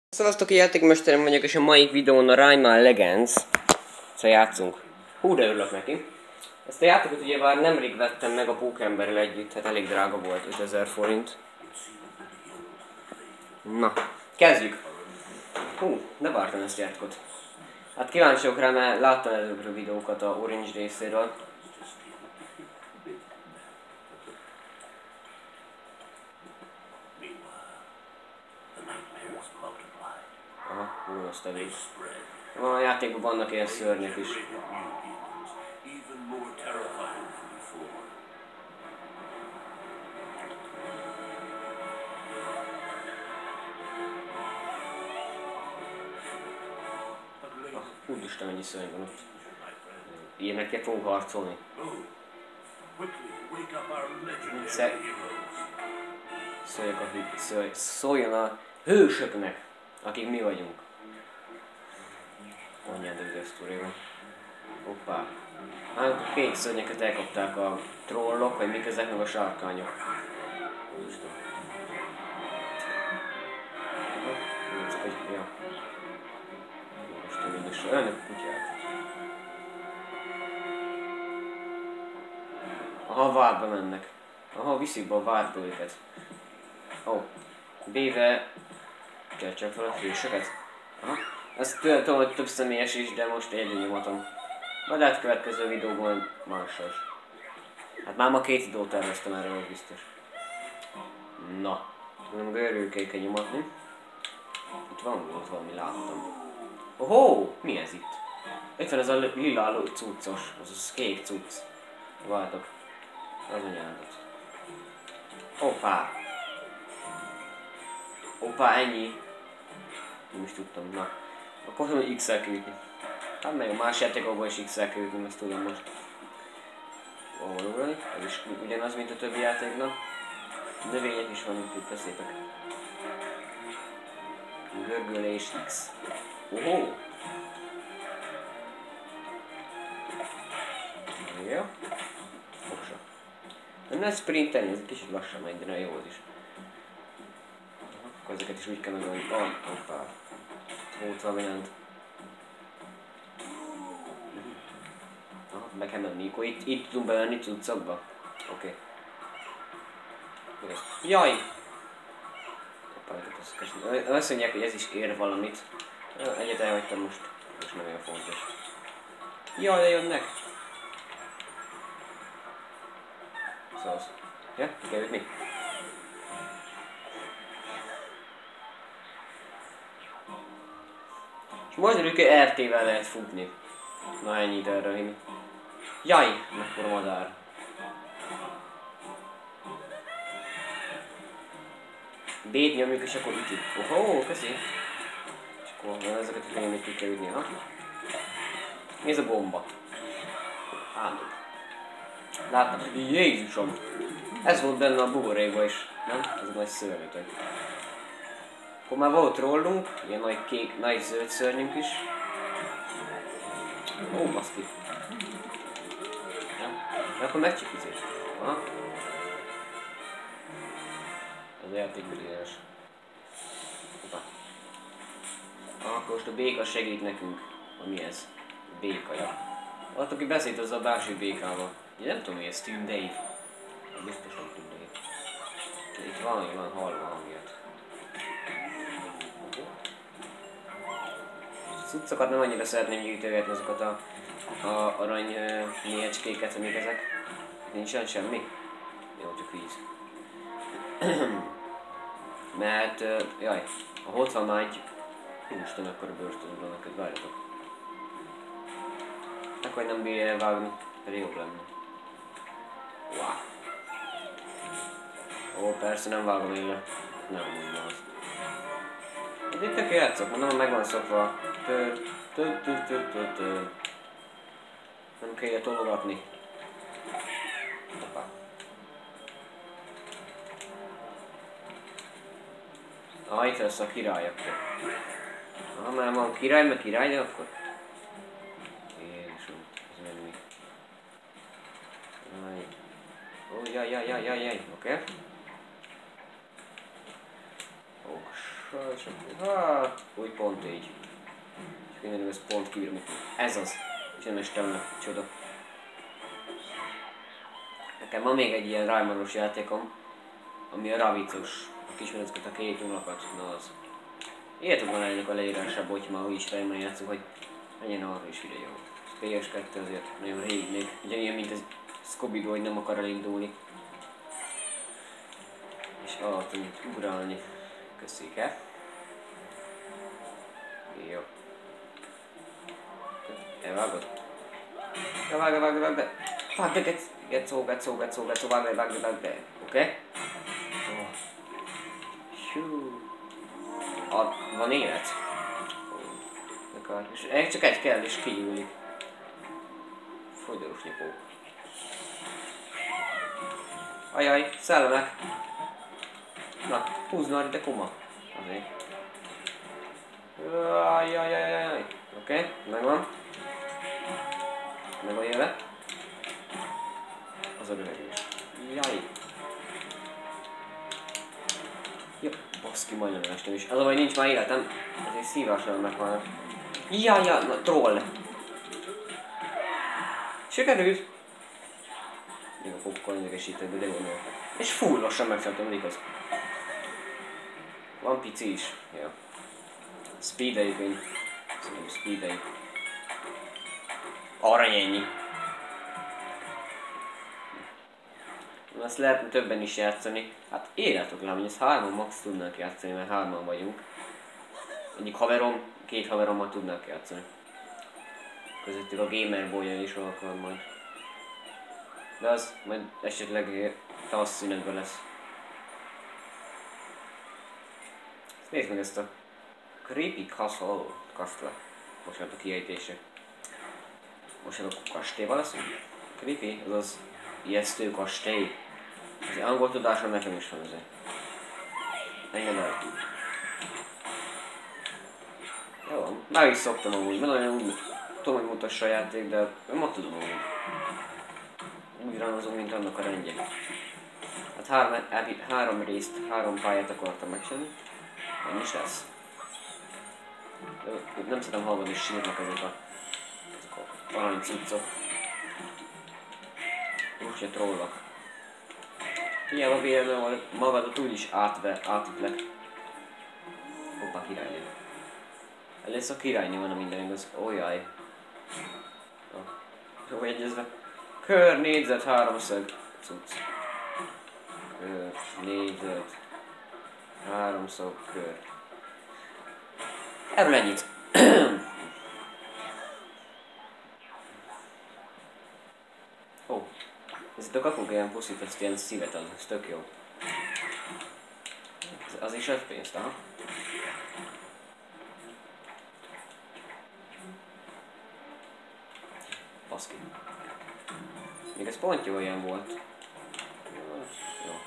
Szevasztok, játékmesterem vagyok, és a mai videón a Rayman Legends. Szóval játszunk. Hú, de örülök neki. Ezt a játékot ugye már nemrég vettem meg a Pókemberrel együtt, hát elég drága volt, 5000 forint. Na, kezdjük! Hú, ne vártam ezt a játékot. Hát kíváncsi vagyok rá, mert láttam előbb videókat a Orange részéről. Aha, hú, azt a vég. A játékban vannak ilyen szörnyek is. Úristen, mennyi szörny van ott. Ilyenekkel fogunk harcolni. Szóljon a hősöknek, akik mi vagyunk. Mondjad, hogy ez túréban. Hoppá. Hát a kék szörnyeket elkapták a trollok, vagy mik ezek, meg a sárkányok. Úristen. Csak egy, ja. Úristen, mindössze. Önök kutyák. Aha, várba mennek. Aha, viszik be a várba őket. Ó. B-vel kell fel a hősöket. Aha. Ezt tudom, hogy több személyes is, de most egyre nyomatom. Majd lehet következő videóban mással. Hát már ma 2 videót terveztem erre, az biztos. Na. Nem görülőkkel kell nyomatni. Itt volt valami, láttam. Ohó! Mi ez itt? Itt van ez a lila cuccos, az a kék cucc. Vártok. Az anyádat. Hoppá! Hoppá, ennyi. Nem is tudtam, na. Akkor hogy X-el kell ütni. Hát meg a más játékokban is X-el kell ütni, ezt tudom most. Ugrani, ez is ugyanaz, mint a többi játéknak. Növények is vannak itt, szépek. Görgölés X. Ohó! Jó. Fogsa. Nem lehet sprintelni, ez egy kicsit lassan megy, de nagyon jó az is. Akkor ezeket is úgy kell megoldani. Hoppá. Ott van mindent. Be kell menni, akkor itt tudunk bevenni cuccokba. Oké. Jaj! Azt mondják, hogy ez is kér valamit. Egyet elhagytam most. És nem olyan fontos. Jaj, de jönnek! Szóval. Ja? Kell ütni? És majd RT-vel lehet futni. Na ennyit erre hinni. Jaj! Mekkora madár. B-t nyomjuk és akkor ütjük. Ohó, köszi! És akkor ezeket a könyvét ki kell ütni, ha? Mi ez a bomba? Állandó. Láttam, Jézusom! Ez volt benne a buborékban is, nem? Ez a nagy szörnyeteg. Akkor már volt trollunk, ilyen nagy kék, nagy zöld szörnyünk is. Ó, baszki. De akkor megcsikizés. Aha. Ez a játék brilliáns. Hoppá. Akkor most a béka segít nekünk. Mi ez? A békaja. Ott, aki beszélt az a másik békával. Én nem tudom, hogy ez Team Dave. Biztos, hogy Team Dave. Itt valami van hallva hangját. Cuccokat nem annyira szeretném gyűjtögetni, azokat a arany méhecskéket, amik ezek. Nincsen semmi? Jó, csak víz. Mert, jaj, ha ott van már egy... Isten, akkor a börtönből neked, várjatok. Akkor nem bírja elvágni, pedig jobb lenne. Wow. Ó, persze nem vágom én le. Nem mondom azt. De itt tök játszok, mondom, megvan szokva. Nem kell tologatni. Hoppá. Ah, itt lesz a király akkor. Ah, már van király, meg király, akkor? Jézusom, ez meg mi? Ó, jaj, oké. Oks. Úgy pont így. És minden ez pont kibírom. Ez az. És nem estem csoda. Nekem van még egy ilyen rájmanos játékom, ami a ravicos. A kismerecket, a két unokat. Na az. Írjátok van ennek a leírásába, hogyha már úgyis rájman játszunk, hogy menjen arra is ide jó. PS2 azért nagyon rég még. Ugyanilyen, mint ez Scooby-Doo, hogy nem akar elindulni. És alatt tudjuk ugrálni. Köszike. Jó. Elvágod? Vágd be! Vágd be, getszó, vágd be. Oké? Hú. Van élet? És csak egy kell, és kigyúlik. Folydoros nyipó. Ajaj, szellemek! Na, húzd már ide, kuma. Azért. Ajajajajaj. Oké, megvan. Meg a éle. Az a röhögés. Jaj. Jó, baszki, majdnem estem is. Az a baj, nincs már életem. Ezért szívással meghalnak. Jaj, na, troll. Sikerült. Még a popcorn idegesített, de gondolom. És full lassan megszálltam, igaz. Van pici is. Ja. Speedeljük én. Szerintem speedeljük. Arany ennyi. Azt lehetne többen is játszani. Hát írjátok le, hogy ezt 3-an max tudnánk játszani, mert 3-an vagyunk. Egyik haverom, 2 haverommal tudnánk játszani. Közöttük a Gamer Boy-jal is akar majd. De az majd esetleg tavasz szünetben lesz. Nézd meg ezt a Creepy Castle. Bocsánat a kiejtése. Most a kastélyban leszünk? Creepy, azaz ijesztő kastély. Az angol tudásom nekem is van azért. Engedd el. Jó, már is szoktam amúgy, mert nagyon úgy tudom, hogy mutassa a játék, de ma tudom amúgy. Úgy ránozom, mint annak a rendje. Hát 3 részt, 3 pályát akartam megcsinálni. Nem is lesz. Nem szeretem hallgatni, hogy sírnak ezek a arany cuccok. Rusnya trollok. Hiába véletlenül, hogy magadat úgyis átutlek. Hoppá, királynő. Ez lesz a királynő, van a minden igaz. Ójjaj. Jó egyezve. Kör, négyzet, háromszög. Cucc. Kör, négyzet. Háromszög, kör. Erről ennyit. Ó. Ezért kapunk ilyen puszit, ezt ilyen szívet ad, ez tök jó. Az is öt pénzt, aha. Baszki. Még ez pont jó ilyen volt. Jó.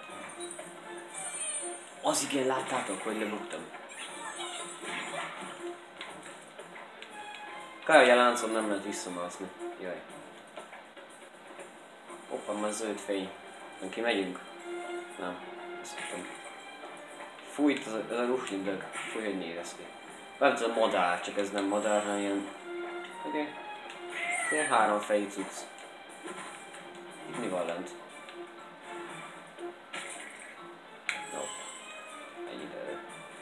Az igen, láttátok, hogy lebuktam. Kár, hogy a láncon nem lehet visszamászni. Jaj. Hoppa, már zöld fény. Nem kimegyünk? Nem. Azt hittem. Fújt az a ruslindög. Fúj, hogy néz ki. Nem tudom, madár, csak ez nem madár, hanem ilyen... Oké. Ilyen 3 fejű cucc. Itt mi van lent? Jó. Egy időre.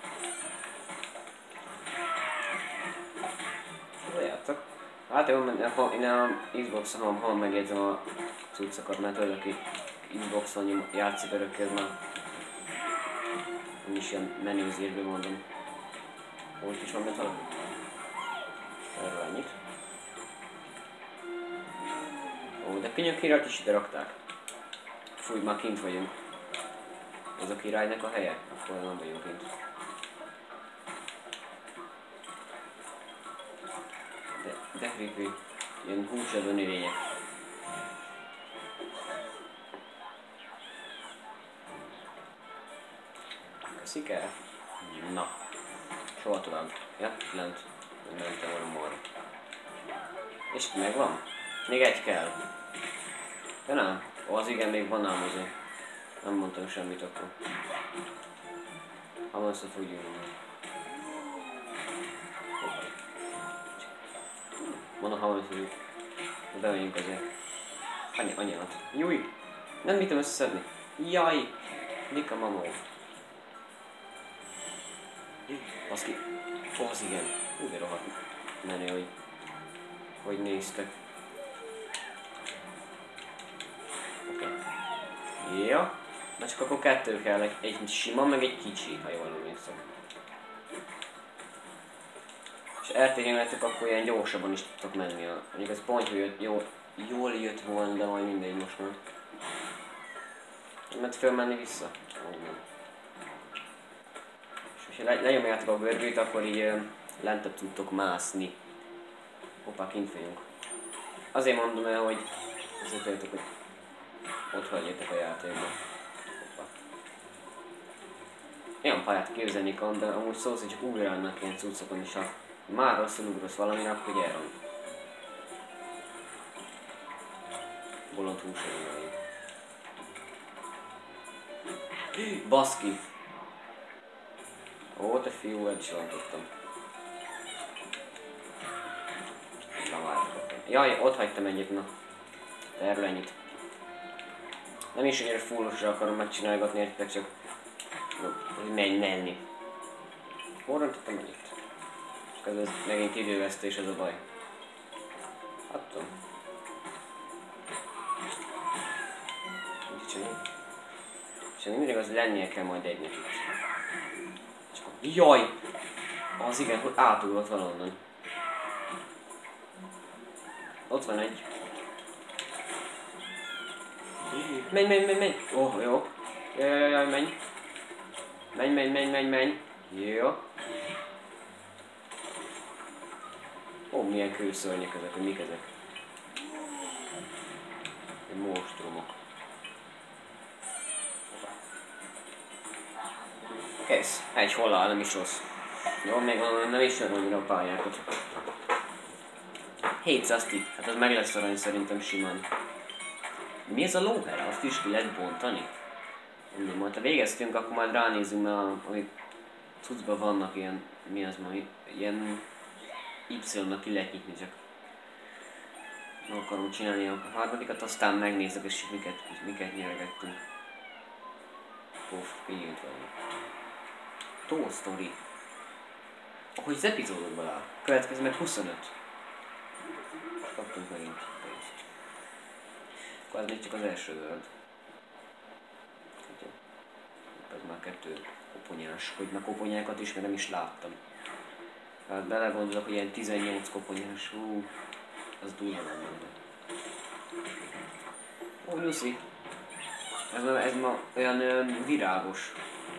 Hol játszok? Hát jó, én a Xbox-on megjegyzem a cuccokat, mert tőle, aki Xbox-on játszik örökké, ez már nem is ilyen menüzérből mondom. Most is van, mert talán erről ennyit. Ó, de könyök királyt is ide rakták. Fúj, már kint vagyunk. Ez a királynak a helye? Akkor nem vagyunk kint. De creepy. Ilyen húsevő növények. Köszik el? Na. Soha tovább. Ja, lent. Mentem volna marra. És megvan? Még egy kell. De nem. Ó, az igen, még van ám azért. Nem mondtam semmit akkor. Hamar fog jönni. Mondom, hamar fogjuk. Bemegyünk azért. Anyámat. Júj! Nem bírom összeszedni. Jaj! Dika mamó. Baszki. Az igen. Úgy rohadt menő, hogy néztek. Oké. Okay. Ja. Na csak akkor kettő kell, egy sima, meg egy kicsi, ha jól emlékszem. És eltérjenek, akkor ilyen gyorsabban is tudtok menni. Mondjuk ez pont, hogy jól jött volna, de majd mindegy most már. Mert fölmenni vissza? Nem. És ha lenyomjátok a görbét, akkor így lentebb tudtok mászni. Hoppá, kint vagyunk. Azért mondom el, hogy azért tudjátok, hogy ott hagyjátok a játékban. Hoppá. Ilyen pályát képzelni kan, de amúgy szó szerint csak ugrálnak ilyen cuccokon is, ha már rosszul ugrasz valamire, akkor gyere. Bolond húsai. Baszki! Ó, te fiú, el is lantottam. Jaj, ott hagytam egyet, na. Erről ennyit. Nem is ennyire fullosra akarom megcsinálgatni, értitek, csak menni. Hol röntottam ennyit? Csak ez megint idővesztés, ez a baj. Hát tudom. Mit csinálni? És mindig az lennie kell majd egynek itt. Csak jaj! Az igen, hogy átugrott valonnan. Ott van egy. Menj! Oh, jó. Jaj, menj. Menj. Jó. Ó, milyen kőszörnyek ezek, hogy mik ezek? Monstrumok. Kész. Egy hollal, nem is rossz. Jó, még nem is jön annyira a pályákat. 700 tipp. Hát az meg lesz arany szerintem simán. Mi ez a lóhere? Azt is ki lehet bontani? Mindig, majd ha végeztünk, akkor majd ránézünk, mert amik cuccban vannak ilyen, mi az ma, ilyen Y-nak ki lehet nyitni, csak nem akarom csinálni a harmadikat, aztán megnézzük, és miket nyeregettünk. Poff, kinyílt vagyunk. Toy Story. Ahogy az epizódokban áll. Következő meg 25. Kaptunk megint pénzt. Akkor ez még csak az első world. Ez már 2 koponyás. Hogy már koponyákat is, mert nem is láttam. Hát belegondolok, hogy ilyen 18 koponyás. Az durva van benne. Ó, Lucy. Ez ma olyan virágos.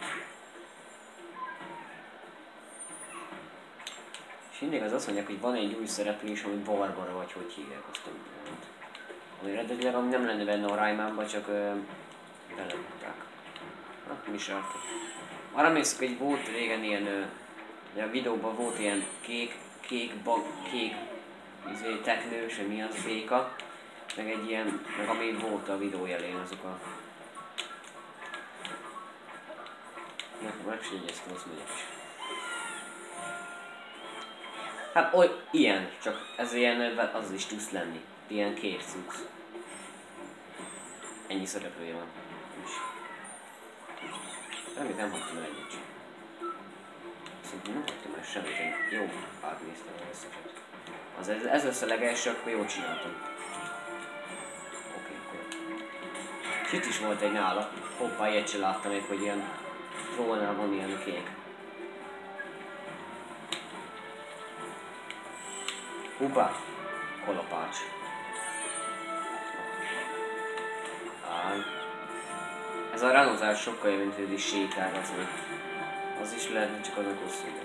És mindig az azt mondják, hogy van egy új szereplés, ami Barbara, vagy hogy hívják azt a mindent. Ami eredetileg nem lenne benne a Raymanban, csak beledugták. Hát mi is álltak. Arra emlékszek, hogy volt régen ilyen, a videóban volt ilyen kék teknő, sem mi az, béka. Meg egy ilyen, meg ami volt a videó jelén azok a... Meg se jegyeztem, azt megyek is. Hát ilyen, csak ez ilyen, az is tudsz lenni. Ilyen kék cucc. Ennyi szereplője van. Remélem nem hagytam el egyet sem. Szerintem nem hagytam el semmit, jó átnéztem az összeset. Ez lesz a legelső, akkor jól csináltam. Oké, akkor. És itt is volt egy nála. Hoppá, ilyet sem láttam még, hogy ilyen trónál van ilyen kék. Hoppá, kolapács. Ez a ranozás sokkal jobb, mint hogy is sétálgatni. Az is lehetne, csak azok hosszú idő.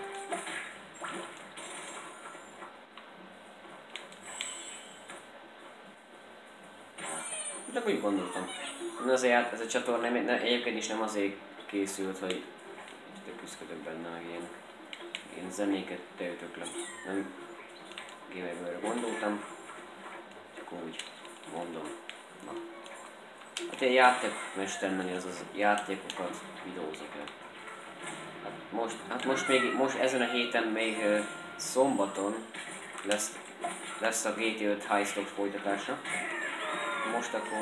De úgy gondoltam. Azért ez a csatorna egyébként is nem azért készült, hogy itt küzdök benne, meg ilyen zenéket teütök le. Nem Gamerből gondoltam, csak úgy mondom. Na. Hát egy játékmestermeni, azaz játékokat videózok el. Hát Most ezen a héten még szombaton lesz a GTA 5 High Stop folytatása. Most akkor...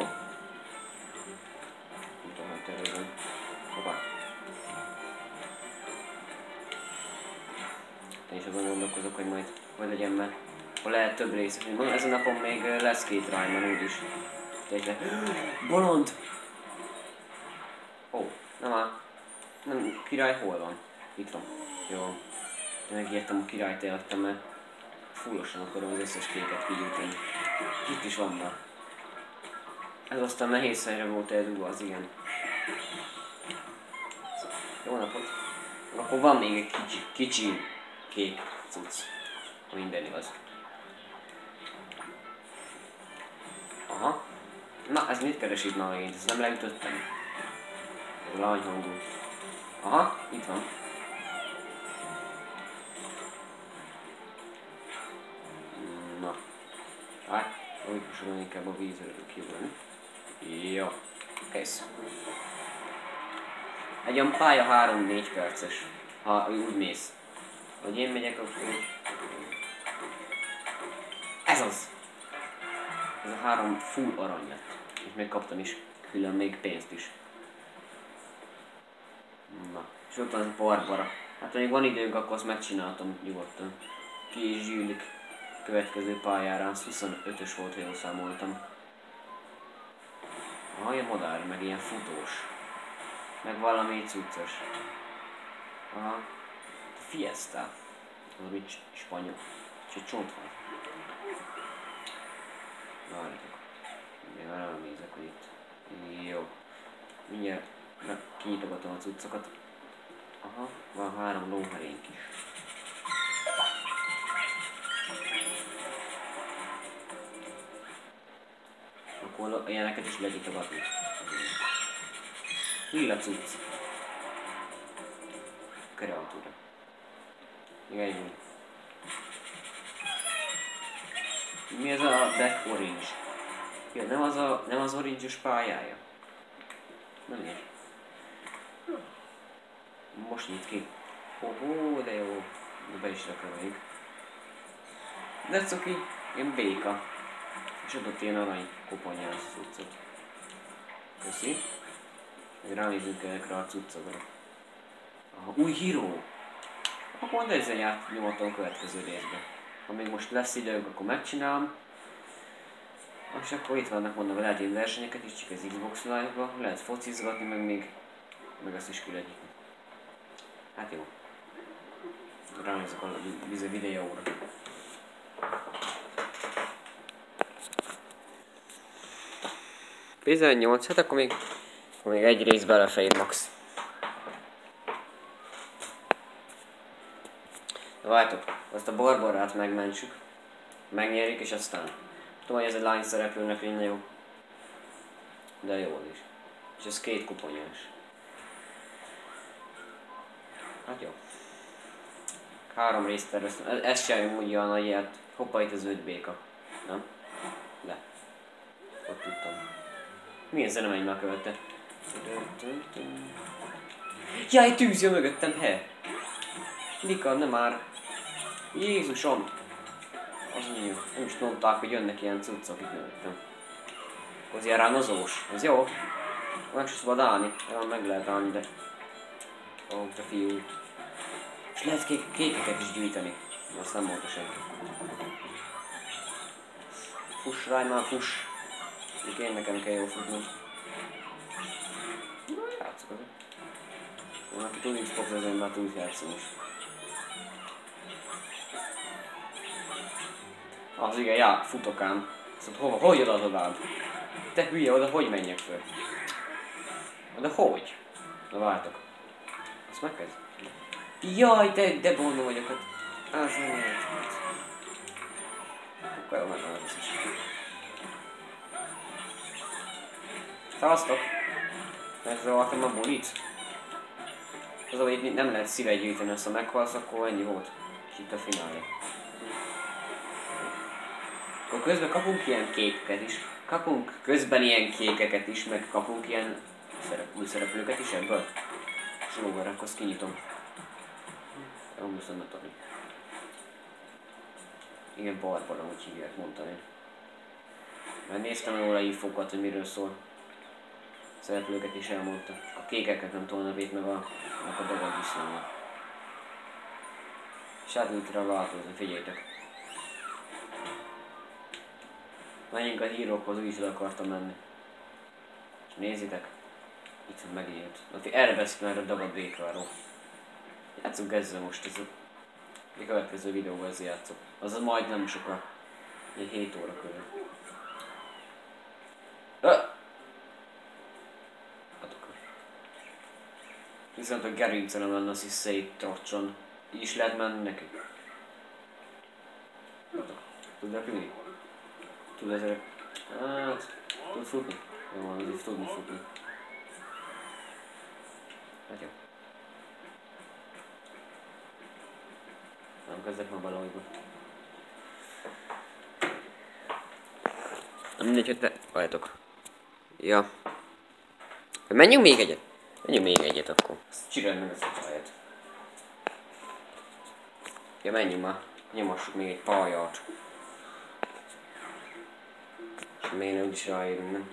Nem tudom, hogy tervezem. Hoppá. Én is azon gondolkozok, hogy majd hogy legyen, mert ha lehet több rész. Ezen napon még lesz 2 Rayman úgyis. Tényleg. Bolond! Ó, nem áll. Nem, király hol van? Itt van. Jó. Megértem, a királyt eladtam, mert fullosan akarom az összes kéket kigyújtani. Itt is van már. Ez aztán nehéz helyre volt eldugva, az igen. Jó napot. Akkor van még egy kicsi kék cucc. Ha minden igaz. Aha. Na, ez mit keres itt már megint? Ezt nem leütöttem. Ez a lányhangú. Aha, itt van. Na. Hát, úgy most inkább a vízről kívülni. Jó. Kész. Egy olyan pálya 3-4 perces. Ha úgy mész. Hogy én megyek, akkor... Ez az! Ez a 3 full arany lett. És még kaptam is külön még pénzt is. Na. És ott van az Barbara. Hát ha még van időnk, akkor azt megcsináltam nyugodtan. Ki is gyűlik következő pályára. Az 25-ös volt, ha jól számoltam. Ilyen modern, meg ilyen futós. Meg valami cuccos. Aha. Fiesta. Valami spanyol. És egy csont van. Várjátok. Még már elnézek, hogy itt. Jó. Mindjárt kinyitogatom a cuccokat. Aha, van 3 lóherénk is. Akkor ilyeneket is lehet nyitogatni. Lila cucc. Kreatúra. Igen, jó. Mi ez a Black Orange? Ja, nem az orange-os pályája. Nem ér. Most nyit ki. Hoho, de jó. Be is rakom. De cuki, ilyen béka. És adott ilyen arany koponyás cuccot. Köszi. Még ránézünk ezekre a cuccokra. Aha, új híró! Akkor mondd ezzel járt nyomatom a következő részbe. Ha még most lesz időnk, akkor megcsinálom. És akkor itt vannak, mondom, lehet én versenyeket is, csak az Xbox Live-ba. Lehet focizgatni, meg azt is különjük. Hát jó. Ránézek a videóra. ...18, hát akkor még egy rész belefér max. De várjátok, azt a Barbarát megmentsük. Megnyerjük és aztán... Tudom, hogy ez egy lány szereplőnek lenne jó. De jó is. És ez 2 kuponyás. Hát jó. 3 részt terveztem. Ez sem úgy olyan nagy ilyet. Hoppa, itt az 5 béka. Nem? Le. Ott tudtam. Milyen zene megy már követte? Jaj, tűz jön mögöttem, he! Mika, nem már. Jézusom! Az mi jó. Nem is tudták, hogy jönnek ilyen cuccok itt mögöttem. Az ilyen ránozós. Ez jó? Meg se szabad állni. Meg lehet állni, de... Ó, te fiú. És lehet kékeket is gyűjteni. Azt nem mondta senki. Fuss, Rayman, fuss! Én nekem kell jól futni. Játszok azért. Van, aki tud Xbox, azért már tud játszani is. Az igen, já, futok ám. Szóval hol jön odább? Te hülye, oda hogy menjek föl? Oda hogy? Na vártok. Azt megkezd? Jaj, de bolna vagyok. Az nem lehet. Akkor jó, megvan az összes. Szavaztok! Megzavartam a bulit. Az, hogy itt nem lehet szívet gyűjteni, azt ha meghalsz, akkor ennyi volt. És itt a finálja. Akkor közben kapunk ilyen kékeket is. Kapunk közben ilyen kékeket is, meg kapunk ilyen új szereplőket is ebből. És lóver, akkor azt kinyitom. Jó, most nem tudom. Igen, Barbara, úgy hívják, mondani. Mert néztem róla infokat, hogy miről szól. Szereplőket is elmondta. A kékeket nem tudom nevét, meg a dagad viszonylag. Shadowtra változni, figyeljétek. Menjünk a hírokhoz, úgy is le akartam menni. És nézzétek. Itt van megint. Erre veszik már a dagad békváról. Játszunk ezzel most, ez a következő videóban ezzel játszok. Azaz majd nem sokkal. Egy 7 óra körül. Viszont a gerincelem lenne, az is széttartson. Így is lehet menni neki. Tud repülni? Tud ezek? Hát, tud futni? Jó van, azért tudni futni. Hát jó. Nem kezdek ma valahogyba. Nem mindegy, hogy te várjatok. Ja. Menjünk még egyet. Menjünk még egyet akkor. Ezt csinálj meg ezt a pályát. Ja, menjünk már. Nyomassuk még egy pályát. És még nem is ráérünk, nem?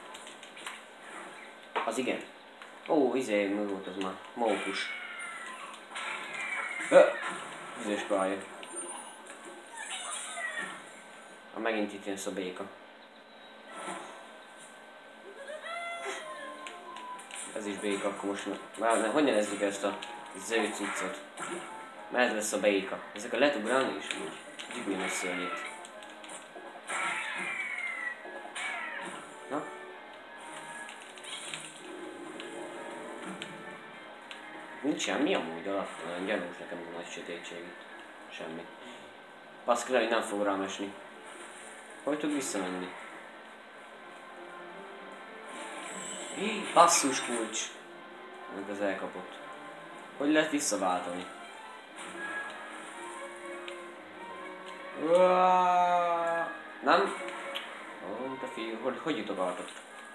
Az igen. Ó, izé, mi volt ez már? Mókus. Vizes pálya. Megint itt jön a béka. Ez is béka, akkor most hogy nevezzük ezt a zöld cuccot? Mert ez lesz a béka. Ezek a lehet ugrálni is úgy. Gyűjjön össze annyit. Na? Nincs semmi amúgy alatt, olyan gyanús nekem a nagy sötétség itt. Semmi. Baszki, hogy nem fog rám esni. Hogy tud visszamenni? Basszus kulcs! Meg az elkapott. Hogy lehet visszaváltani? Nem? Ó, te fiú, hogy jutogatott?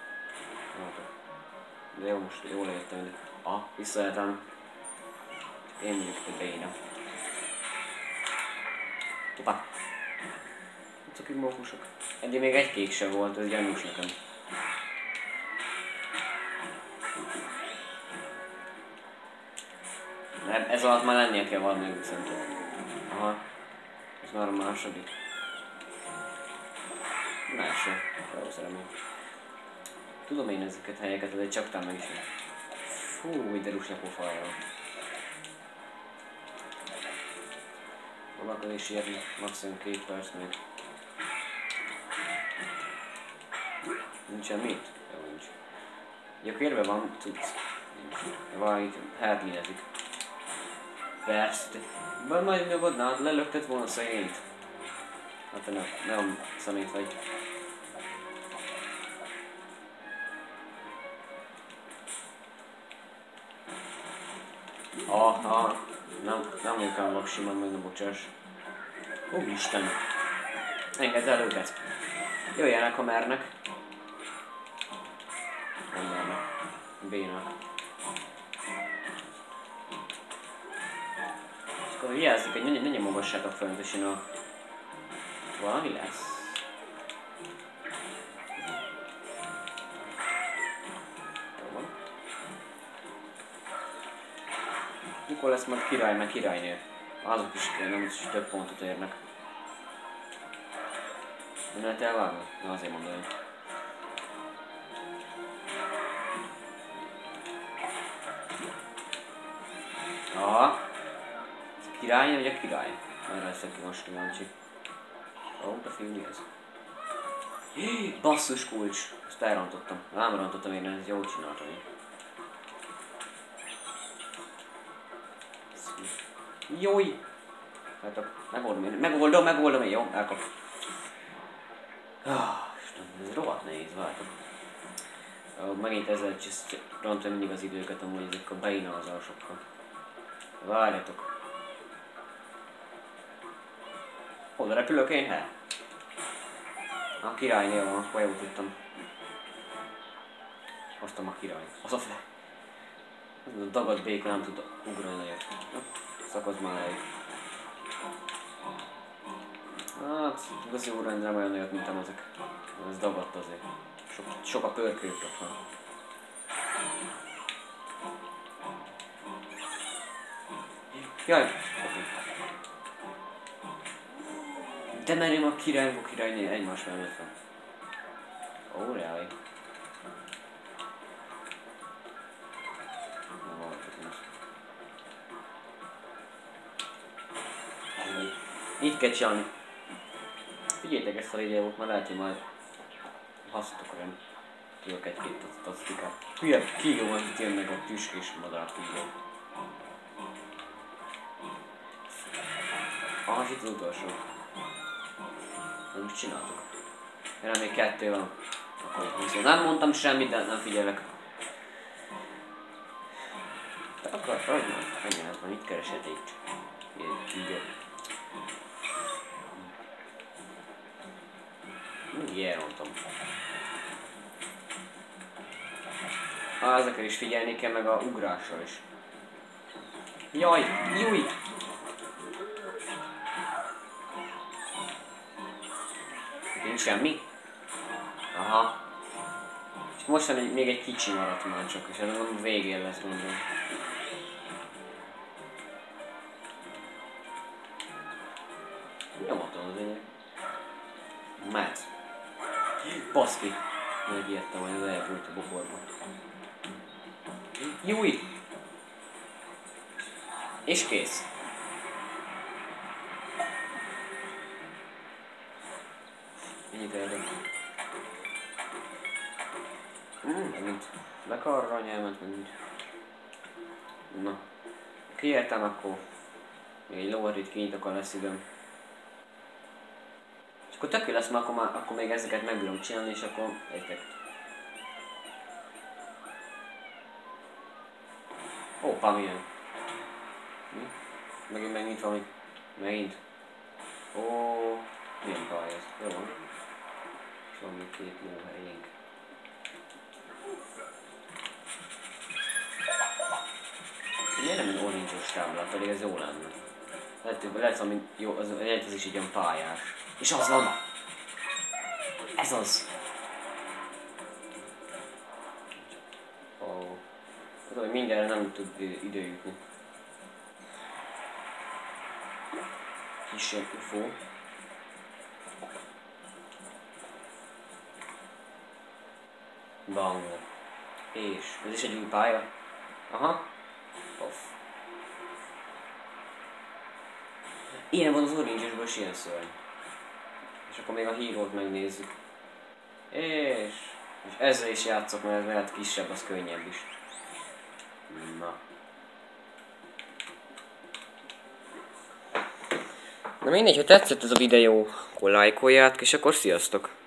De jó, most jól értem, hogy visszajöttem. Én vagyok a béna. Hoppá! Csak így mókusok. Eddig még egy kék sem volt, ez gyanús nekem. Mert ez alatt már lennie kell valami szerintem. Aha. Ez már a második. Másra. Rossz remény. Tudom én ezeket helyeket, de csak talán meg is. Fú, de rusnak pofájával. Valakon is érni, maximum 2 perc még. Nincs semmit? Jó, nincs. Jó, kérve van, tudsz. Valamit herlinezik. Persze, de majd nyugodnál, lelöktet volna szegényt. Hát te nem szemét vagy. Nem vagyok ám maximan, meg ne bocsáss. Úristen! Engedd el őket! Jöjjenek, ha mernek. Nem mernek. Bénak. És akkor jelzik, hogy ne nyomogassátok folyamatosan a... Valami lesz. Mikor lesz majd király, meg királynő? Azok is nem is több pontot érnek. Nem lehet elvágni? Na azért mondani. Aha. Ez a királynő vagy a király? Erre leszek ki most kíváncsi. Ó, de fiú, mi ez? Basszus kulcs! Ezt elrontottam. Nem rontottam én, ezt jól csináltam én. Jói! Megoldom én, jó? Elkap. Istenem, ez rohadt nehéz, vártok. Megint ezzel rontom mindig az időket amúgy ezek a beinazásokkal. Várjatok. Oda repülök én, he? A királynél van, akkor jól tudtam. Hoztam a király. Az a fe. A dagadt béka nem tud ugrani nagyot. szakasz már elég. Hát, igazi órendre olyan nagyot, mint ezek. Ez dagadt azért. Sok a pörkőt ott van. Jaj! De merjem a királyné egymás mellett van. Óráig. Így kell csinálni. Figyeljétek ezt a videót, mert lehet, hogy majd hasznotok olyan. Tudok egy-két tasztikát. Hülye kígyó van, itt jönnek a tüskés madár kígyó. Ah, itt az utolsó. Most csináltuk. Erre még 2 van. Akkor nem mondtam semmit, de nem figyelek. Te akarsz, hogy már? Ennyi az van, itt keresed itt. Kígyó. Mindig elrontom. Ezekre is figyelni kell, meg a ugrásra is. Jaj! Júj! Nincs semmi? Aha. És most még egy kicsi maradt már csak, és ez a végén lesz, mondom. Nyomatom az lényeg. Mehet. Baszki! Megijedtem, hogy az elpult a bokorba. Júj! És kész. Ennyit eldönt. Mint bekarra a nyelmet, mint. Na. Kiértem, akkor még egy lovarit kinyitok, akkor lesz időm. És akkor tök jó lesz, mert akkor még ezeket meg tudom csinálni, és akkor értek. Hoppá, milyen? Mi? Megint megnyit valami. Megint. Ó, milyen baj ez? Jó van. És van még 2 lóhelyénk. Miért nem egy orange-os táblát, pedig ez jó lenne. Lehet, hogy jó, ez is így olyan pályás. És az van! Ez az! Ó. Tudom, hogy mindenre nem tud idő jutni. Kisebb UFO. Bang. És ez is egy új pálya. Aha. Off. Ilyen van az orange-esből is ilyen szörny. És akkor még a hírót megnézzük. És ezzel is játszok, mert ez lehet kisebb, az könnyebb is. Na. Na mindegy, ha tetszett ez a videó, akkor lájkoljátok, és akkor sziasztok!